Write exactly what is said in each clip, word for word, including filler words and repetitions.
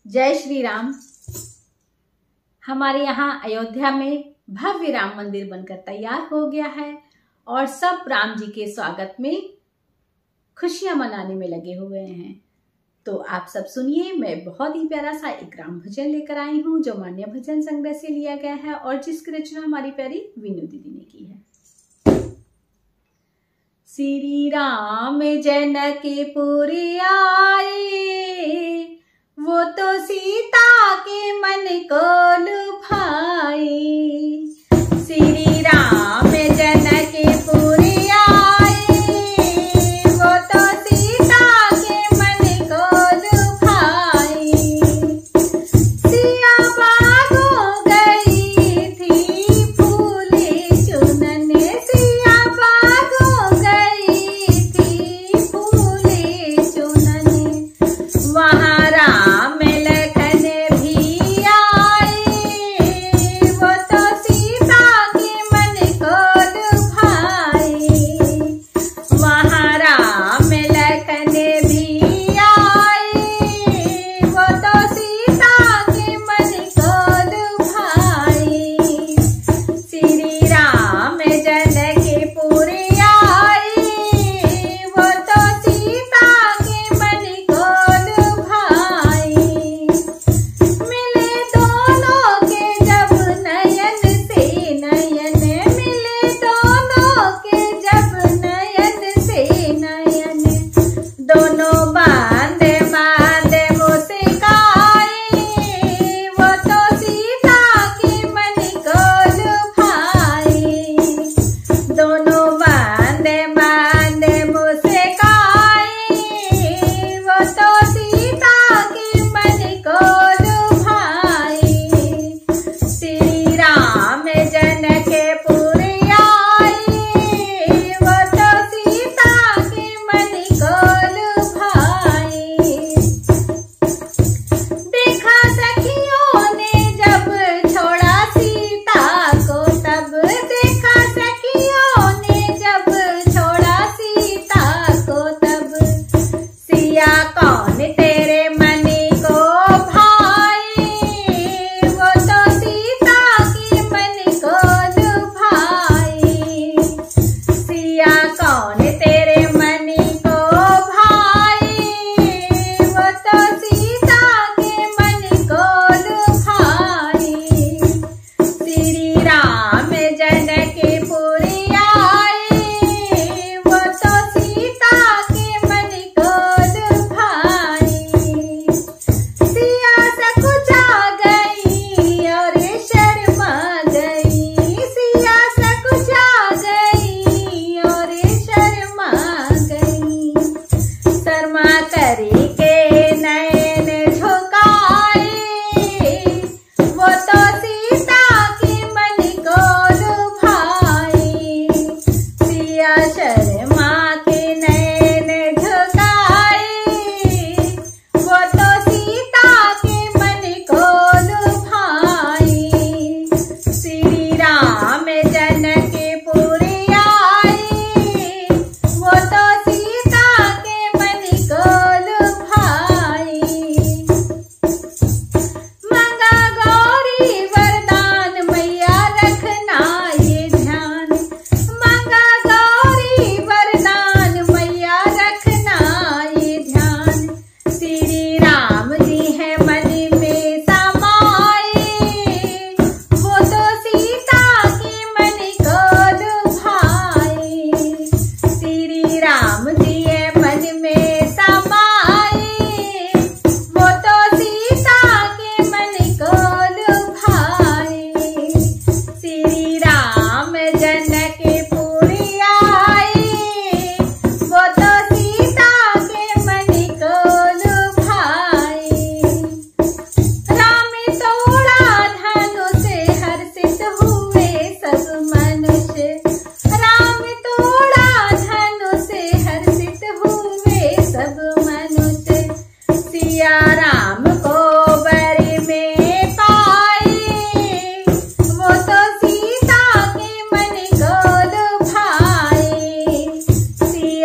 जय श्री राम। हमारे यहाँ अयोध्या में भव्य राम मंदिर बनकर तैयार हो गया है और सब राम जी के स्वागत में खुशियां मनाने में लगे हुए हैं। तो आप सब सुनिए, मैं बहुत ही प्यारा सा एक राम भजन लेकर आई हूँ जो मान्य भजन संग्रह से लिया गया है और जिसकी रचना हमारी प्यारी वीनू दीदी ने की है। श्री राम जनकपुर आए, वो तो सीता के मन को लुभाए। श्री राम जनकपुर आए, वो तो सीता के मन को लुभाए। सिया बागो गई थी फूले चुनने, सिया बागो गई थी फूले चुनने। वहाँ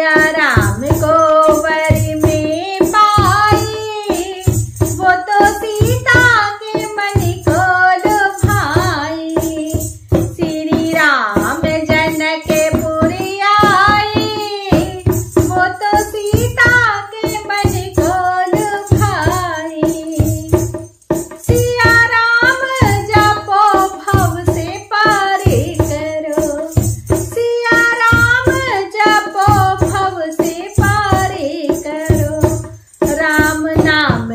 राम को वर में पाई, वो तो नाम